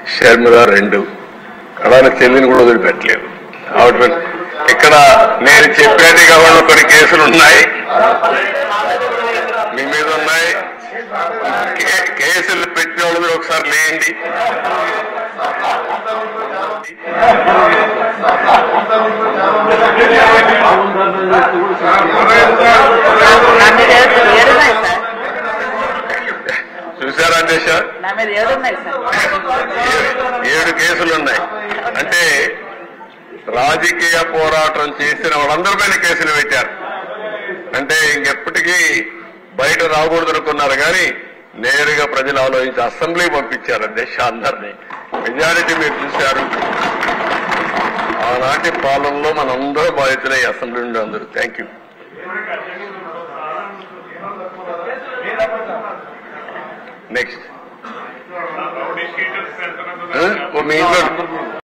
షర్మిల 2 కడాన చెల్లిని కూడా వదిలిపెట్టలేదు. ఆవిడ ఇక్కడ నేను చెప్పేది కాబట్టి కొన్ని కేసులు ఉన్నాయి, మీ మీద ఉన్నాయి. కేసులు పెట్టిన వాళ్ళు మీరు ఒకసారి లేండి. చూసారా దేశ 7 కేసులున్నాయి. అంటే రాజకీయ పోరాటం చేసిన వాళ్ళందరిపైన కేసులు పెట్టారు. అంటే ఇంకెప్పటికీ బయట రాకూడదు అనుకున్నారు, కానీ నేరుగా ప్రజలు ఆలోచించి అసెంబ్లీ పంపించారు అధ్యక్ష అందరినీ. మెజారిటీ మీరు చూశారు. ఆనాటి పాలనలో మనందరూ బాధితులై అసెంబ్లీ నుండి అందరూ. Thank you. నెక్స్ట్ మీ ఇంట్లో